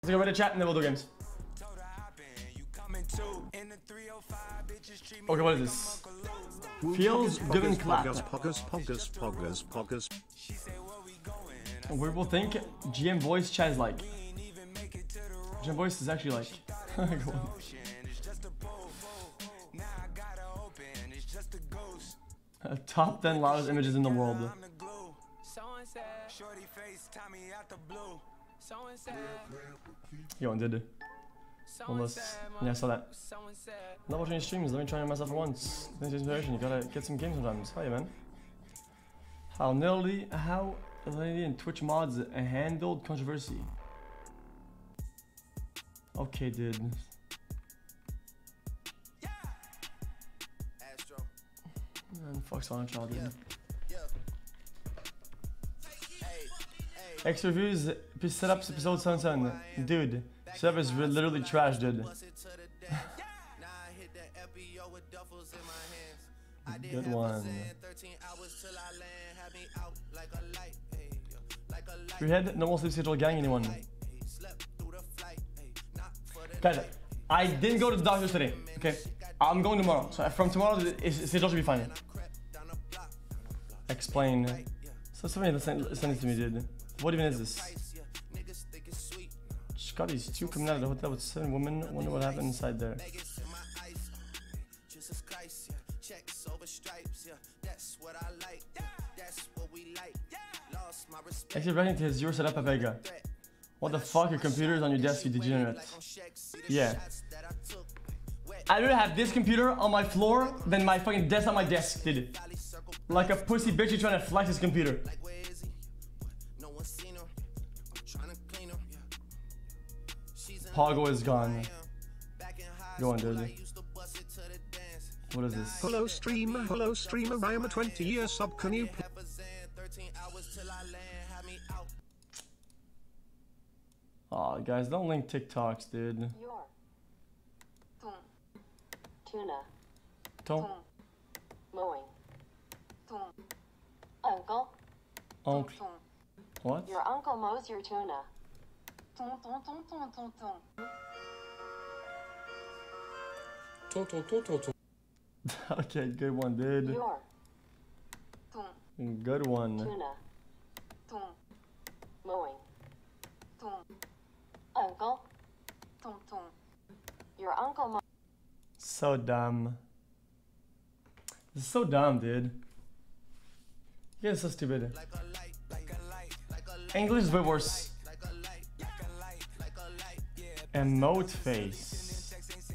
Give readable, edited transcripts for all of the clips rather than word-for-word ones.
Let's go read the chat and then we'll do games. Okay, what is this? Feels good and clap. We will think GM voice chat is like. GM voice is actually like. Top 10 loudest images in the world. Yo, and did. Unless, yeah, I saw that. Not watching your streams, let me try myself for once. Thanks for inspiration, you gotta get some games sometimes. Hi, man. How nearly and Twitch mods handled controversy. Okay, dude. Man, fuck's on a child, dude. X reviews, setups episode 77. Dude, setup is literally trash, dude. Good one. Your head, normal sleep schedule, gang, anyone? Guys, I didn't go to the doctor today, okay? I'm going tomorrow, so from tomorrow, the schedule should be fine. Explain. So somebody send it to me, dude. What even is this? Scotty's 2 coming out of the hotel with 7 women. Wonder what happened inside there. Actually, running to his your setup, Vega. What the fuck? Your computer is on your desk, you degenerate. Yeah. I'd rather have this computer on my floor than my fucking desk on my desk, dude. Like a pussy bitch who's trying to flex his computer. Pogo is gone. Go on, dude. What is this? Hello streamer, I am a 20-year sub, can you Aw, guys, don't link TikToks, dude. Tuna. Don't. Mowing. Uncle. Uncle. What? Your uncle mows your tuna. Okay, good one, dude. Your. Good one. Tuna. Mowing. Uncle. Your uncle mows. So dumb. This is so dumb, dude. You guys are so stupid. English is way worse. Emote face.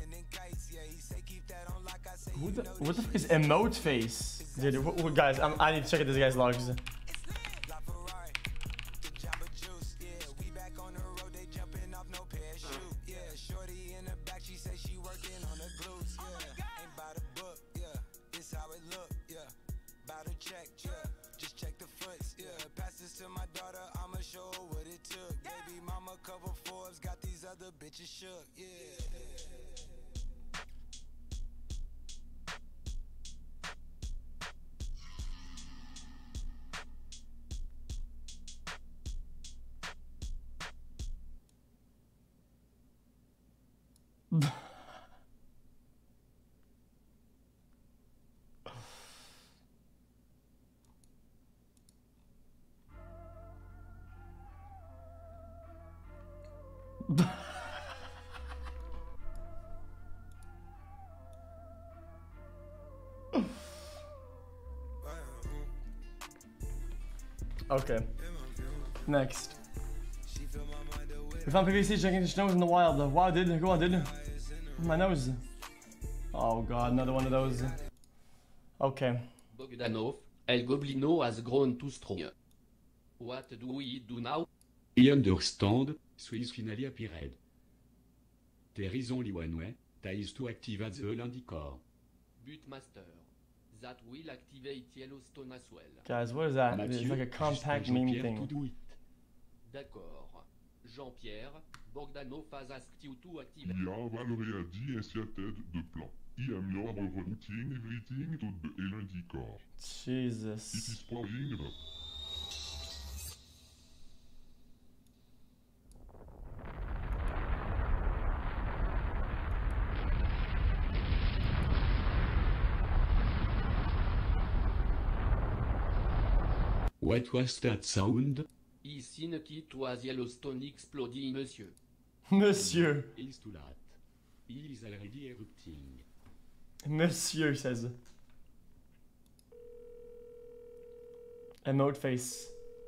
What the fuck is emote face? Dude, guys, I need to check out this guy's logs. Okay. Next. We found PVC checking his nose in the wild. Wow, dude. Go on, dude. My nose. Oh god, another one of those. Okay. Bogdanov, El Goblino has grown too strong. What do we do now? I understand, Swiss finally appeared. There is only one way, that is to activate the Landicor. Bootmaster. That will activate Yellowstone as well. Guys, what is that? It's like a compact meme thing. D'accord. Jean-Pierre, Bogdanov has asked you to activate. Ja, Valerie a dit ainsi à tête de plan. I am your routine everything to the Landicor. Jesus. It is proving that. What was that sound? I seen it was Yellowstone exploding, monsieur. Monsieur. Is to that. He is already erupting. Monsieur says. Emote face.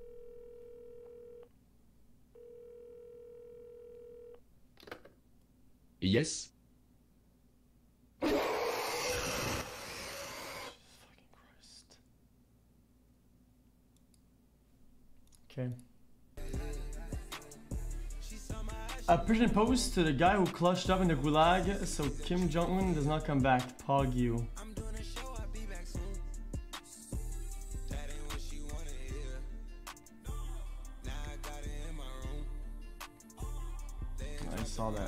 Yes. Fucking Christ. Okay. A pigeon post to the guy who clutched up in the gulag so Kim Jong-un does not come back. Pog you. I saw that.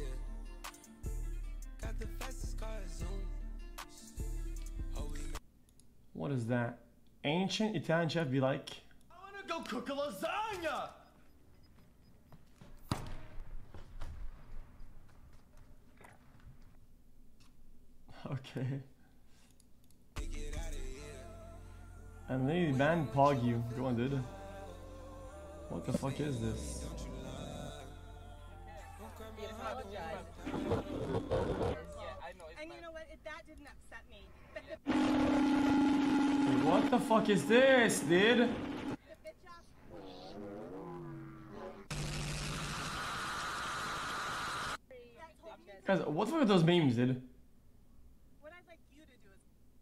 What is that? Ancient Italian chef be like, I wanna go cook a lasagna! Okay. And they banned Pog you. Go on, dude. What the fuck is this? And you know what? That didn't upset me. Hey, what the fuck is this, dude? Guys, what the fuck are those memes, dude? What I'd like you to do is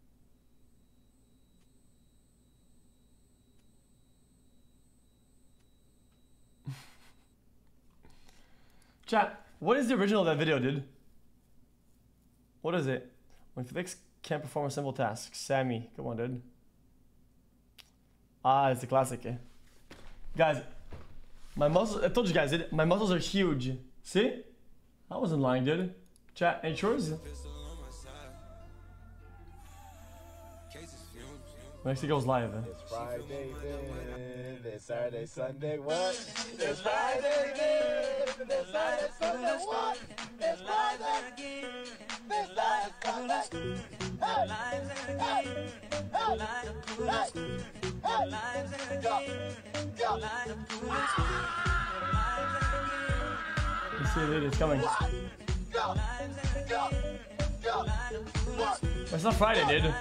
Chat, what is the original of that video, dude? What is it? When Felix can't perform a simple task. Sammy, come on, dude. Ah, it's a classic, eh? Guys, my muscles, I told you guys, dude, my muscles are huge. See? I wasn't lying, dude. Chat, ain't yours? Mexico's live, eh? It's Friday, then. It's Saturday, Sunday, what? It's Friday, then. It's Saturday, Sunday, what? It's Friday. It's Saturday, Sunday. You see it, it's coming. It's not Friday, dude.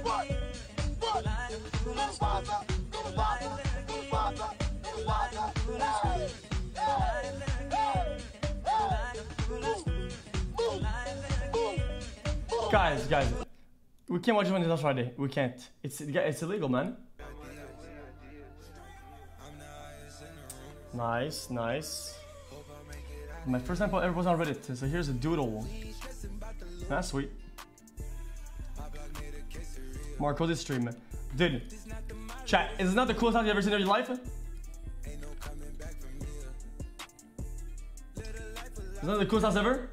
Guys, we can't watch it on this Friday. We can't. It's illegal, man. Nice. My first time ever was on Reddit, so here's a doodle. That's sweet. Marco this stream. Dude, chat, is this not the coolest house you've ever seen in your life? Is this not the coolest house ever?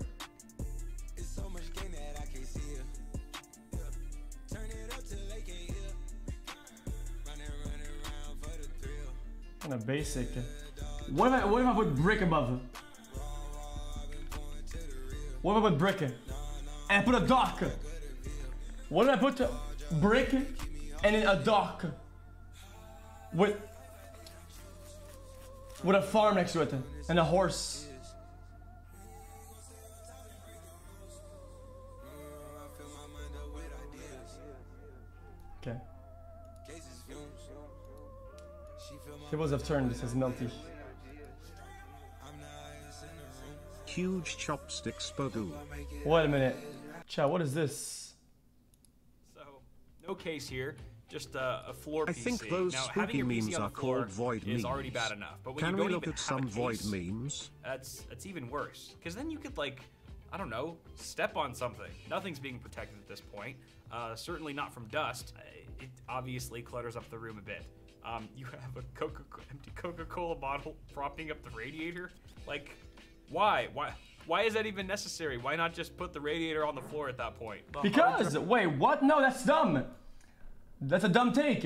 Kind of basic. What if I put brick above? What if I put brick and I put a dock? What if I put brick and then a dock with a farm next to it and a horse? Okay. Tables have turned, this is melty. Huge chopsticks Bogu. Wait a minute. Chat, what is this? So, no case here, just a floor PC. I think those now, having spooky your PC memes on the are floor called void is memes. already bad enough. But when Can you we don't look even at have some a void case, memes? that's even worse. Because then you could, like, I don't know, step on something. Nothing's being protected at this point. Certainly not from dust. It obviously clutters up the room a bit. You have a empty Coca-Cola bottle propping up the radiator. Like, why? Why is that even necessary? Why not just put the radiator on the floor at that point? Because, wait, what? No, that's dumb. That's a dumb take.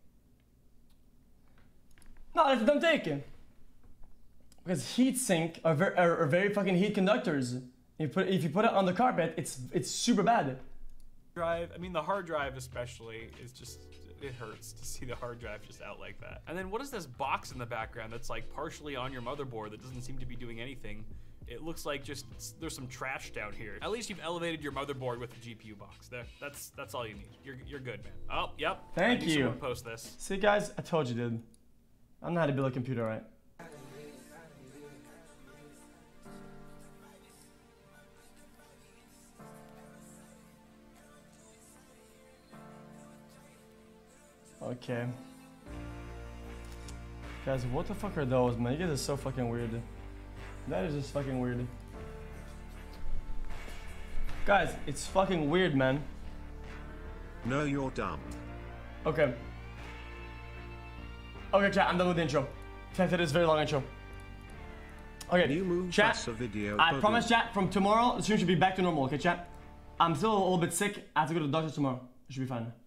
No, that's a dumb take. Because heat sink are very fucking heat conductors. If you put it on the carpet, it's super bad. Drive, I mean the hard drive especially is just It hurts to see the hard drive just out like that. And then what is this box in the background that's like partially on your motherboard that doesn't seem to be doing anything? It looks like just there's some trash down here. At least you've elevated your motherboard with the GPU box. There, that's all you need. You're good, man. Oh, yep. Thank you. Post this. See, guys, I told you, dude. I know how to build a computer, right? Okay. Guys, what the fuck are those, man? You guys are so fucking weird. That is just fucking weird. Guys, it's fucking weird, man. No, you're dumb. Okay. Okay, chat, I'm done with the intro. That is a very long intro. Okay, New moon chat, a video I promise, chat, from tomorrow, the stream should be back to normal, okay, chat? I'm still a little bit sick. I have to go to the doctor tomorrow. It should be fine.